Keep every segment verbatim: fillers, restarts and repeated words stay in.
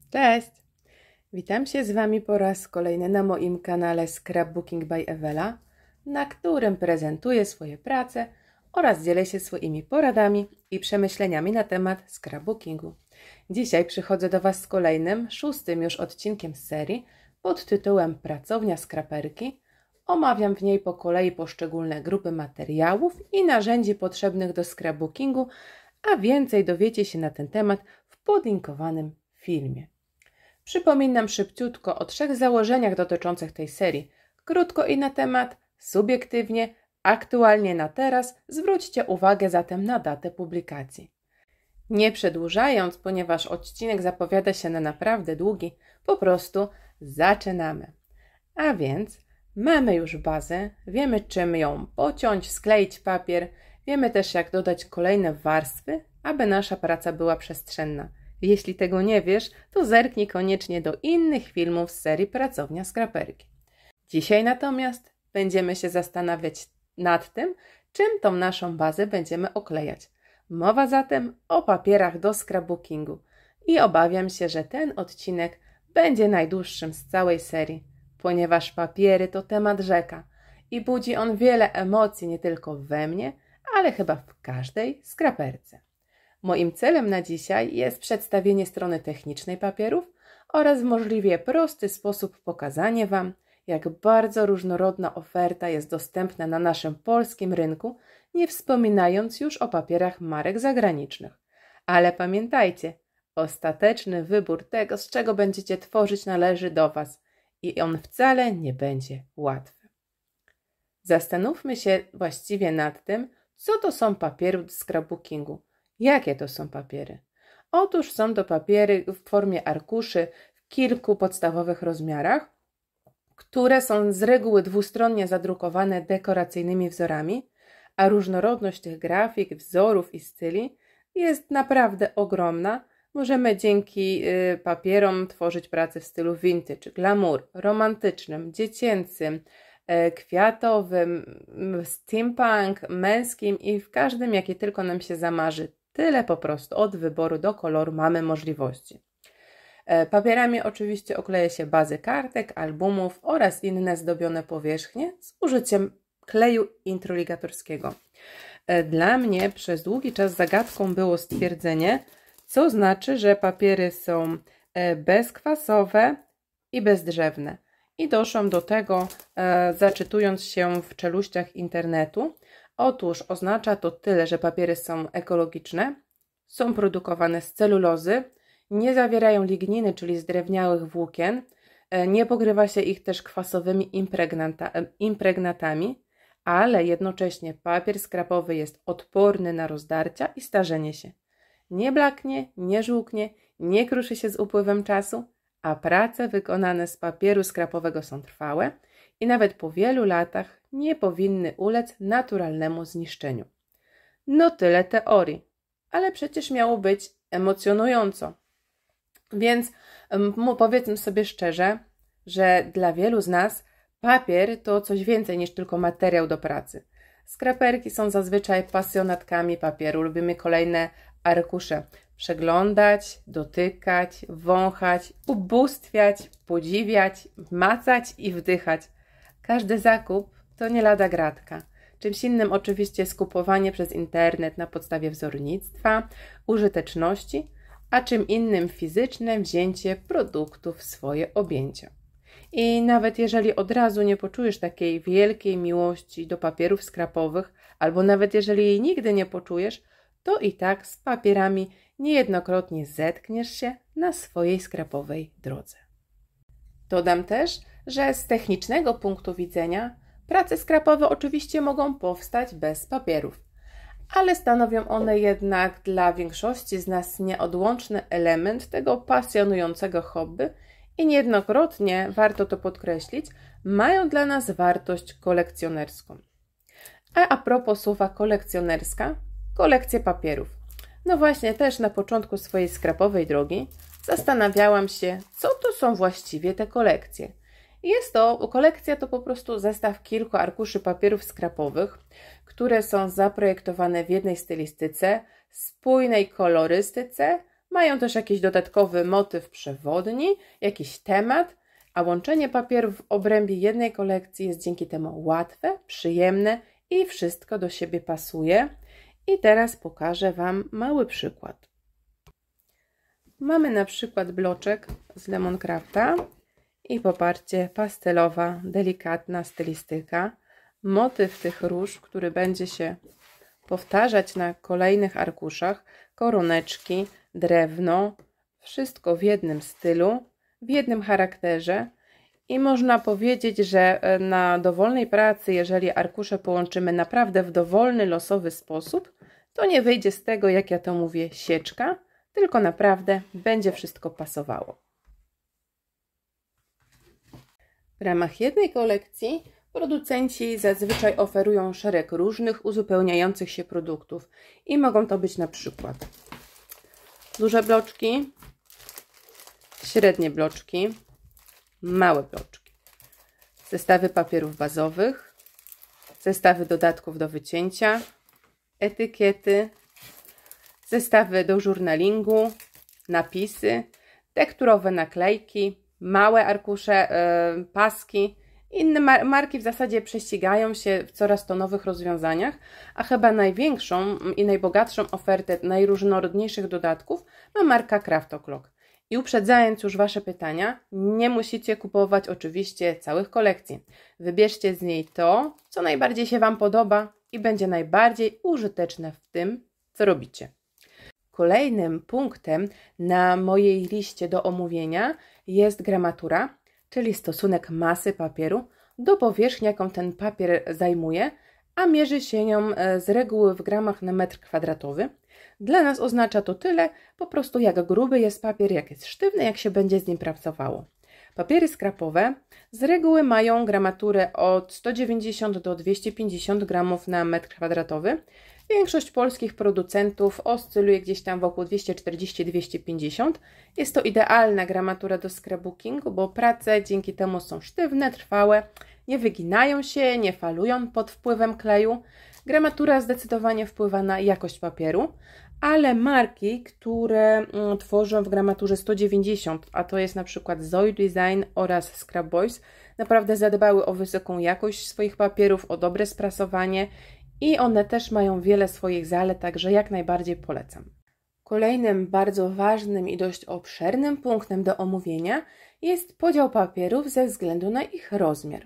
Cześć! Witam się z Wami po raz kolejny na moim kanale Scrapbooking by Ewela, na którym prezentuję swoje prace oraz dzielę się swoimi poradami i przemyśleniami na temat scrapbookingu. Dzisiaj przychodzę do Was z kolejnym, szóstym już odcinkiem z serii pod tytułem Pracownia Skraperki. Omawiam w niej po kolei poszczególne grupy materiałów i narzędzi potrzebnych do scrapbookingu, a więcej dowiecie się na ten temat w podlinkowanym filmie. Przypominam szybciutko o trzech założeniach dotyczących tej serii. Krótko i na temat, subiektywnie, aktualnie na teraz. Zwróćcie uwagę zatem na datę publikacji. Nie przedłużając, ponieważ odcinek zapowiada się na naprawdę długi, po prostu zaczynamy. A więc mamy już bazę, wiemy czym ją pociąć, skleić papier, wiemy też jak dodać kolejne warstwy, aby nasza praca była przestrzenna. Jeśli tego nie wiesz, to zerknij koniecznie do innych filmów z serii Pracownia Skraperki. Dzisiaj natomiast będziemy się zastanawiać nad tym, czym tą naszą bazę będziemy oklejać. Mowa zatem o papierach do scrapbookingu i obawiam się, że ten odcinek będzie najdłuższym z całej serii, ponieważ papiery to temat rzeka i budzi on wiele emocji nie tylko we mnie, ale chyba w każdej skraperce. Moim celem na dzisiaj jest przedstawienie strony technicznej papierów oraz w możliwie prosty sposób pokazanie Wam, jak bardzo różnorodna oferta jest dostępna na naszym polskim rynku, nie wspominając już o papierach marek zagranicznych. Ale pamiętajcie, ostateczny wybór tego, z czego będziecie tworzyć, należy do Was i on wcale nie będzie łatwy. Zastanówmy się właściwie nad tym, co to są papiery do scrapbookingu. Jakie to są papiery? Otóż są to papiery w formie arkuszy w kilku podstawowych rozmiarach, które są z reguły dwustronnie zadrukowane dekoracyjnymi wzorami, a różnorodność tych grafik, wzorów i styli jest naprawdę ogromna. Możemy dzięki y, papierom tworzyć prace w stylu vintage, glamour, romantycznym, dziecięcym, y, kwiatowym, steampunk, męskim i w każdym, jaki tylko nam się zamarzy. Tyle po prostu, od wyboru do koloru mamy możliwości. Papierami oczywiście okleja się bazy kartek, albumów oraz inne zdobione powierzchnie z użyciem kleju introligatorskiego. Dla mnie przez długi czas zagadką było stwierdzenie, co znaczy, że papiery są bezkwasowe i bezdrzewne. I doszłam do tego, zaczytując się w czeluściach internetu. Otóż oznacza to tyle, że papiery są ekologiczne, są produkowane z celulozy, nie zawierają ligniny, czyli zdrewniałych włókien, nie pokrywa się ich też kwasowymi impregnata, impregnatami, ale jednocześnie papier skrapowy jest odporny na rozdarcia i starzenie się. Nie blaknie, nie żółknie, nie kruszy się z upływem czasu, a prace wykonane z papieru skrapowego są trwałe i nawet po wielu latach nie powinny ulec naturalnemu zniszczeniu. No tyle teorii, ale przecież miało być emocjonująco. Więc powiedzmy sobie szczerze, że dla wielu z nas papier to coś więcej niż tylko materiał do pracy. Skraperki są zazwyczaj pasjonatkami papieru, lubimy kolejne arkusze przeglądać, dotykać, wąchać, ubóstwiać, podziwiać, macać i wdychać. Każdy zakup to nie lada gratka. Czymś innym oczywiście jest kupowanie przez internet na podstawie wzornictwa, użyteczności, a czym innym fizyczne wzięcie produktów w swoje objęcia. I nawet jeżeli od razu nie poczujesz takiej wielkiej miłości do papierów skrapowych, albo nawet jeżeli jej nigdy nie poczujesz, to i tak z papierami niejednokrotnie zetkniesz się na swojej skrapowej drodze. Dodam też, że z technicznego punktu widzenia prace skrapowe oczywiście mogą powstać bez papierów, ale stanowią one jednak dla większości z nas nieodłączny element tego pasjonującego hobby i niejednokrotnie, warto to podkreślić, mają dla nas wartość kolekcjonerską. A a propos słowa kolekcjonerska, kolekcje papierów. No właśnie, też na początku swojej skrapowej drogi zastanawiałam się, co to są właściwie te kolekcje. Jest to, kolekcja to po prostu zestaw kilku arkuszy papierów skrapowych, które są zaprojektowane w jednej stylistyce, spójnej kolorystyce, Mają też jakiś dodatkowy motyw przewodni, jakiś temat, a łączenie papierów w obrębie jednej kolekcji jest dzięki temu łatwe, przyjemne i wszystko do siebie pasuje. I teraz pokażę Wam mały przykład. Mamy na przykład bloczek z Lemoncrafta i popatrzcie, pastelowa, delikatna stylistyka. Motyw tych róż, który będzie się powtarzać na kolejnych arkuszach, koroneczki, drewno, wszystko w jednym stylu, w jednym charakterze i można powiedzieć, że na dowolnej pracy, jeżeli arkusze połączymy naprawdę w dowolny, losowy sposób, to nie wyjdzie z tego, jak ja to mówię, sieczka, tylko naprawdę będzie wszystko pasowało. W ramach jednej kolekcji producenci zazwyczaj oferują szereg różnych uzupełniających się produktów i mogą to być na przykład duże bloczki, średnie bloczki, małe bloczki, zestawy papierów bazowych, zestawy dodatków do wycięcia, etykiety, zestawy do journalingu, napisy, tekturowe naklejki, małe arkusze, yy, paski. Inne mar marki w zasadzie prześcigają się w coraz to nowych rozwiązaniach, a chyba największą i najbogatszą ofertę najróżnorodniejszych dodatków ma marka Craft O'Clock. I uprzedzając już Wasze pytania, nie musicie kupować oczywiście całych kolekcji. Wybierzcie z niej to, co najbardziej się Wam podoba i będzie najbardziej użyteczne w tym, co robicie. Kolejnym punktem na mojej liście do omówienia jest gramatura, czyli stosunek masy papieru do powierzchni, jaką ten papier zajmuje, a mierzy się nią z reguły w gramach na metr kwadratowy. Dla nas oznacza to tyle, po prostu jak gruby jest papier, jak jest sztywny, jak się będzie z nim pracowało. Papiery skrapowe z reguły mają gramaturę od sto dziewięćdziesiąt do dwieście pięćdziesiąt gramów na metr kwadratowy. Większość polskich producentów oscyluje gdzieś tam wokół dwieście czterdzieści do dwustu pięćdziesięciu. Jest to idealna gramatura do scrapbookingu, bo prace dzięki temu są sztywne, trwałe, nie wyginają się, nie falują pod wpływem kleju. Gramatura zdecydowanie wpływa na jakość papieru, ale marki, które tworzą w gramaturze sto dziewięćdziesiąt, a to jest na przykład Zoe Design oraz Scrap Boys, naprawdę zadbały o wysoką jakość swoich papierów, o dobre sprasowanie i one też mają wiele swoich zalet, także jak najbardziej polecam. Kolejnym bardzo ważnym i dość obszernym punktem do omówienia jest podział papierów ze względu na ich rozmiar.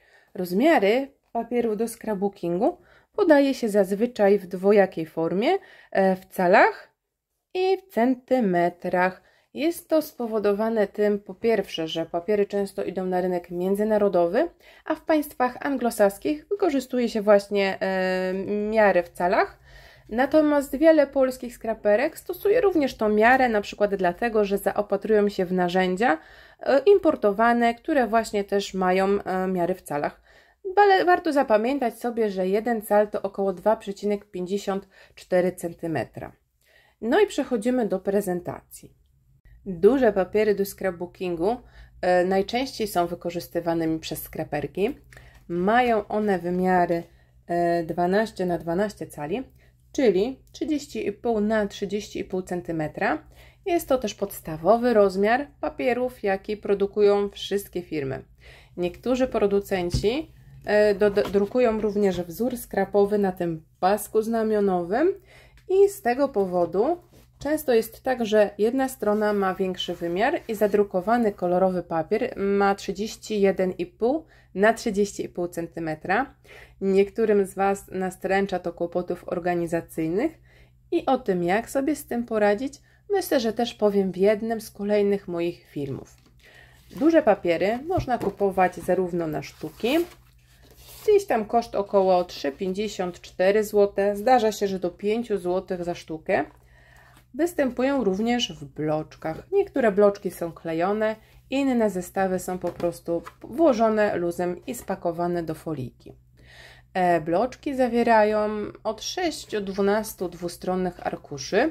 Rozmiary papierów do scrapbookingu podaje się zazwyczaj w dwojakiej formie, w calach i w centymetrach. Jest to spowodowane tym, po pierwsze, że papiery często idą na rynek międzynarodowy, a w państwach anglosaskich wykorzystuje się właśnie e, miarę w calach. Natomiast wiele polskich skraperek stosuje również tą miarę, na przykład dlatego, że zaopatrują się w narzędzia e, importowane, które właśnie też mają e, miary w calach. Ale warto zapamiętać sobie, że jeden cal to około dwa przecinek pięćdziesiąt cztery centymetra. No i przechodzimy do prezentacji. Duże papiery do scrapbookingu e, najczęściej są wykorzystywanymi przez skraperki. Mają one wymiary e, dwanaście na dwanaście cali, czyli trzydzieści i pół na trzydzieści i pół centymetra. Jest to też podstawowy rozmiar papierów, jaki produkują wszystkie firmy. Niektórzy producenci e, do, do, drukują również wzór skrapowy na tym pasku znamionowym i z tego powodu często jest tak, że jedna strona ma większy wymiar i zadrukowany kolorowy papier ma trzydzieści jeden i pół na trzydzieści i pół centymetra. Niektórym z Was nastręcza to kłopotów organizacyjnych i o tym, jak sobie z tym poradzić, myślę, że też powiem w jednym z kolejnych moich filmów. Duże papiery można kupować zarówno na sztuki, gdzieś tam koszt około trzy pięćdziesiąt cztery złote, zdarza się, że do pięć złotych za sztukę. Występują również w bloczkach. Niektóre bloczki są klejone, inne zestawy są po prostu włożone luzem i spakowane do folijki. E, bloczki zawierają od sześciu do dwunastu dwustronnych arkuszy.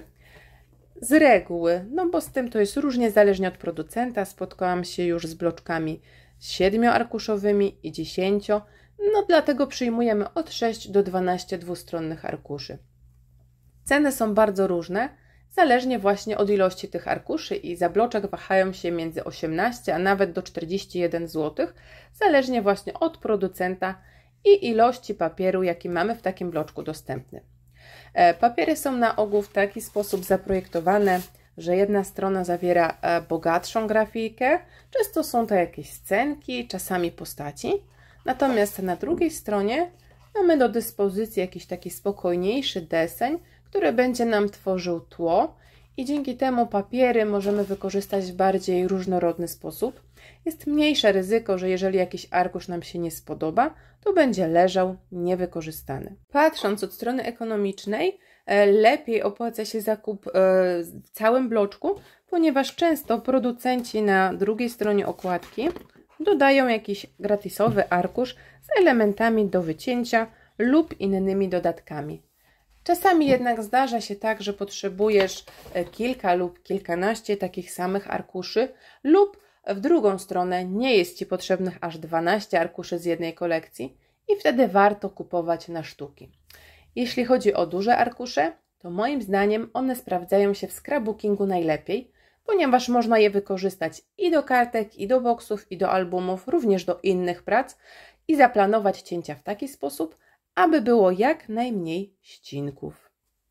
Z reguły, no bo z tym to jest różnie, zależnie od producenta, spotkałam się już z bloczkami siedmioarkuszowymi i dziesięcio, no dlatego przyjmujemy od sześciu do dwunastu dwustronnych arkuszy. Ceny są bardzo różne, zależnie właśnie od ilości tych arkuszy i za bloczek wahają się między osiemnaście a nawet do czterdziestu jeden złotych, zależnie właśnie od producenta i ilości papieru, jaki mamy w takim bloczku dostępny. Papiery są na ogół w taki sposób zaprojektowane, że jedna strona zawiera bogatszą grafikę, często są to jakieś scenki, czasami postaci, natomiast na drugiej stronie mamy do dyspozycji jakiś taki spokojniejszy deseń, który będzie nam tworzył tło i dzięki temu papiery możemy wykorzystać w bardziej różnorodny sposób. Jest mniejsze ryzyko, że jeżeli jakiś arkusz nam się nie spodoba, to będzie leżał niewykorzystany. Patrząc od strony ekonomicznej, lepiej opłaca się zakup w całym bloczku, ponieważ często producenci na drugiej stronie okładki dodają jakiś gratisowy arkusz z elementami do wycięcia lub innymi dodatkami. Czasami jednak zdarza się tak, że potrzebujesz kilka lub kilkanaście takich samych arkuszy lub w drugą stronę nie jest Ci potrzebnych aż dwanaście arkuszy z jednej kolekcji i wtedy warto kupować na sztuki. Jeśli chodzi o duże arkusze, to moim zdaniem one sprawdzają się w scrapbookingu najlepiej, ponieważ można je wykorzystać i do kartek, i do boksów, i do albumów, również do innych prac i zaplanować cięcia w taki sposób, aby było jak najmniej ścinków.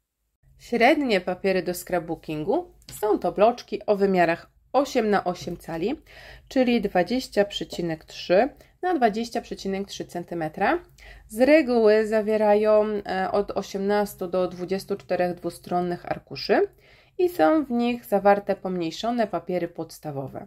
Średnie papiery do scrapbookingu są to bloczki o wymiarach osiem na osiem cali, czyli dwadzieścia przecinek trzy na dwadzieścia przecinek trzy centymetra. Z reguły zawierają od osiemnastu do dwudziestu czterech dwustronnych arkuszy i są w nich zawarte pomniejszone papiery podstawowe.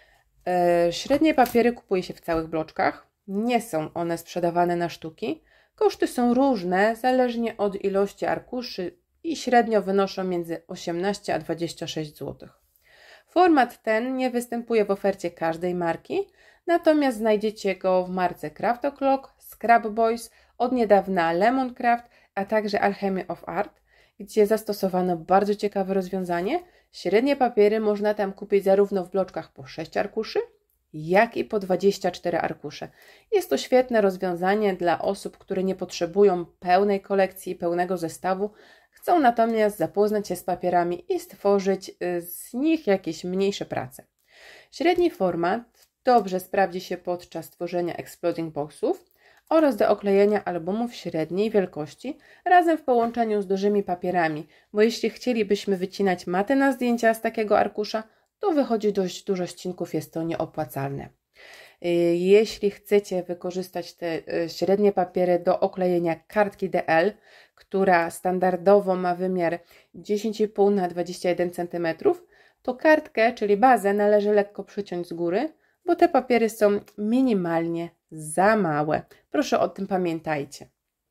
Średnie papiery kupuje się w całych bloczkach, nie są one sprzedawane na sztuki. Koszty są różne, zależnie od ilości arkuszy i średnio wynoszą między osiemnaście a dwadzieścia sześć złotych. Format ten nie występuje w ofercie każdej marki, natomiast znajdziecie go w marce Craft O'Clock, Scrap Boys, od niedawna Lemon Craft, a także Alchemy of Art, gdzie zastosowano bardzo ciekawe rozwiązanie. Średnie papiery można tam kupić zarówno w bloczkach po sześć arkuszy, jak i po dwadzieścia cztery arkusze. Jest to świetne rozwiązanie dla osób, które nie potrzebują pełnej kolekcji, pełnego zestawu, chcą natomiast zapoznać się z papierami i stworzyć z nich jakieś mniejsze prace. Średni format dobrze sprawdzi się podczas tworzenia exploding boxów oraz do oklejenia albumów średniej wielkości razem w połączeniu z dużymi papierami, bo jeśli chcielibyśmy wycinać maty na zdjęcia z takiego arkusza, to wychodzi dość dużo ścinków, jest to nieopłacalne. Jeśli chcecie wykorzystać te średnie papiery do oklejenia kartki D L, która standardowo ma wymiar dziesięć i pół na dwadzieścia jeden centymetrów, to kartkę, czyli bazę, należy lekko przyciąć z góry, bo te papiery są minimalnie za małe. Proszę o tym pamiętajcie.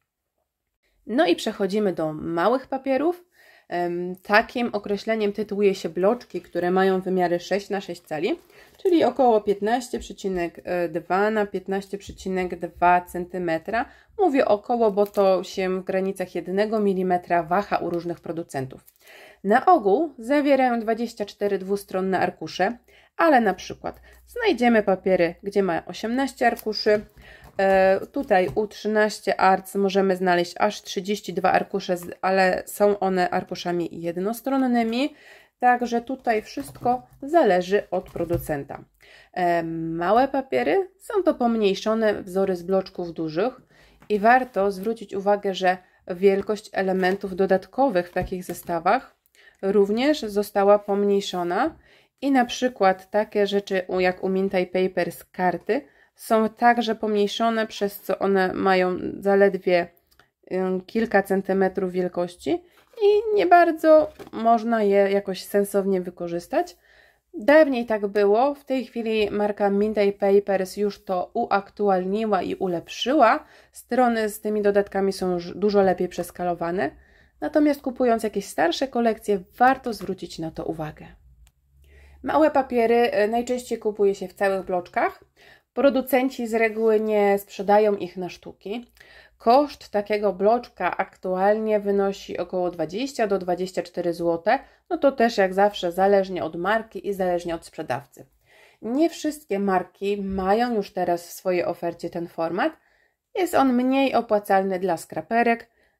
No i przechodzimy do małych papierów. Takim określeniem tytułuje się bloczki, które mają wymiary sześć na sześć cali, czyli około piętnaście przecinek dwa na piętnaście przecinek dwa centymetra. Mówię około, bo to się w granicach jednego milimetra waha u różnych producentów. Na ogół zawierają dwadzieścia cztery dwustronne arkusze, ale na przykład znajdziemy papiery, gdzie ma osiemnaście arkuszy. Tutaj u trzynaście Arts możemy znaleźć aż trzydzieści dwa arkusze, ale są one arkuszami jednostronnymi, także tutaj wszystko zależy od producenta. Małe papiery są to pomniejszone wzory z bloczków dużych i warto zwrócić uwagę, że wielkość elementów dodatkowych w takich zestawach również została pomniejszona i na przykład takie rzeczy jak u Minty Papers karty są także pomniejszone, przez co one mają zaledwie kilka centymetrów wielkości i nie bardzo można je jakoś sensownie wykorzystać. Dawniej tak było, w tej chwili marka Minty Papers już to uaktualniła i ulepszyła. Strony z tymi dodatkami są już dużo lepiej przeskalowane, natomiast kupując jakieś starsze kolekcje warto zwrócić na to uwagę. Małe papiery najczęściej kupuje się w całych bloczkach. Producenci z reguły nie sprzedają ich na sztuki. Koszt takiego bloczka aktualnie wynosi około dwadzieścia do dwudziestu czterech złotych, no to też jak zawsze zależnie od marki i zależnie od sprzedawcy. Nie wszystkie marki mają już teraz w swojej ofercie ten format. Jest on mniej opłacalny dla skraperek,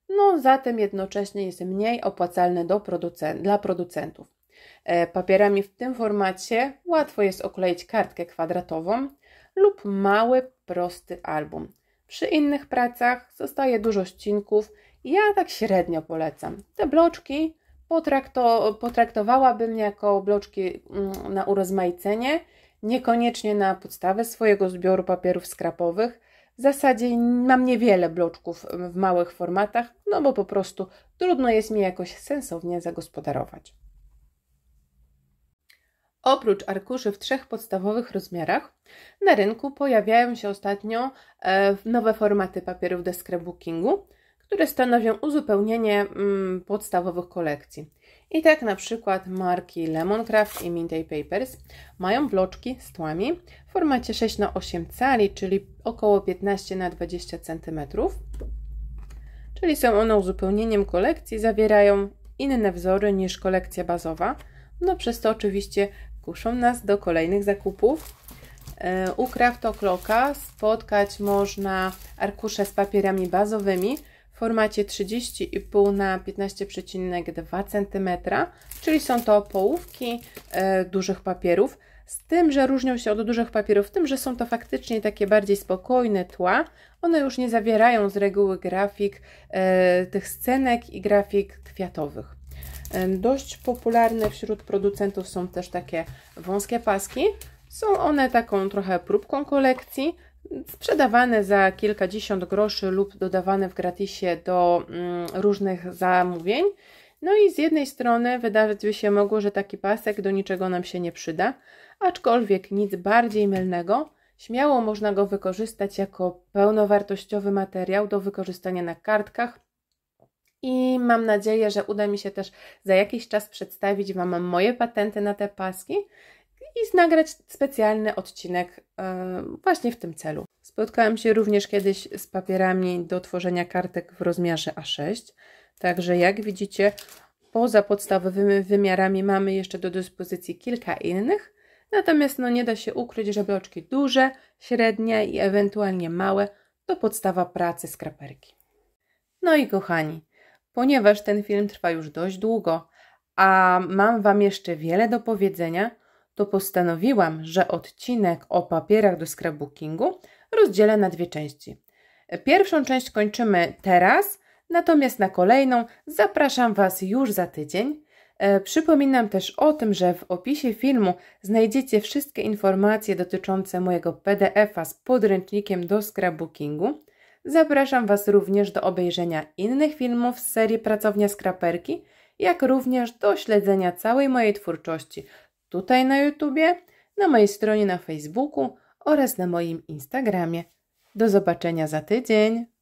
no zatem jednocześnie jest mniej opłacalny do producent, dla producentów. Papierami w tym formacie łatwo jest okleić kartkę kwadratową lub mały, prosty album. Przy innych pracach zostaje dużo ścinków i ja tak średnio polecam. Te bloczki potrakto, potraktowałabym jako bloczki na urozmaicenie, niekoniecznie na podstawę swojego zbioru papierów skrapowych. W zasadzie mam niewiele bloczków w małych formatach, no bo po prostu trudno jest mi jakoś sensownie zagospodarować. Oprócz arkuszy w trzech podstawowych rozmiarach, na rynku pojawiają się ostatnio nowe formaty papierów do scrapbookingu, które stanowią uzupełnienie mm, podstawowych kolekcji. I tak na przykład marki Lemoncraft i Minty Papers mają bloczki z tłami w formacie sześć na osiem cali, czyli około piętnaście na dwadzieścia centymetrów. Czyli są one uzupełnieniem kolekcji, zawierają inne wzory niż kolekcja bazowa. No przez to oczywiście kuszą nas do kolejnych zakupów. U Craft O'Clocka spotkać można arkusze z papierami bazowymi w formacie trzydzieści i pół na piętnaście przecinek dwa centymetra, czyli są to połówki e, dużych papierów, z tym, że różnią się od dużych papierów w tym, że są to faktycznie takie bardziej spokojne tła. One już nie zawierają z reguły grafik e, tych scenek i grafik kwiatowych. E, dość popularne wśród producentów są też takie wąskie paski. Są one taką trochę próbką kolekcji, sprzedawane za kilkadziesiąt groszy lub dodawane w gratisie do mm, różnych zamówień. No i z jednej strony wydawać by się mogło, że taki pasek do niczego nam się nie przyda, aczkolwiek nic bardziej mylnego. Śmiało można go wykorzystać jako pełnowartościowy materiał do wykorzystania na kartkach i mam nadzieję, że uda mi się też za jakiś czas przedstawić Wam moje patenty na te paski i nagrać specjalny odcinek właśnie w tym celu. Spotkałam się również kiedyś z papierami do tworzenia kartek w rozmiarze A sześć, także jak widzicie, poza podstawowymi wymiarami mamy jeszcze do dyspozycji kilka innych, natomiast no nie da się ukryć, że bloczki duże, średnie i ewentualnie małe to podstawa pracy skraperki. No i kochani, ponieważ ten film trwa już dość długo, a mam Wam jeszcze wiele do powiedzenia, to postanowiłam, że odcinek o papierach do scrapbookingu rozdzielę na dwie części. Pierwszą część kończymy teraz, natomiast na kolejną zapraszam Was już za tydzień. E, przypominam też o tym, że w opisie filmu znajdziecie wszystkie informacje dotyczące mojego P D F a z podręcznikiem do scrapbookingu. Zapraszam Was również do obejrzenia innych filmów z serii Pracownia Skraperki, jak również do śledzenia całej mojej twórczości tutaj na YouTubie, na mojej stronie na Facebooku oraz na moim Instagramie. Do zobaczenia za tydzień.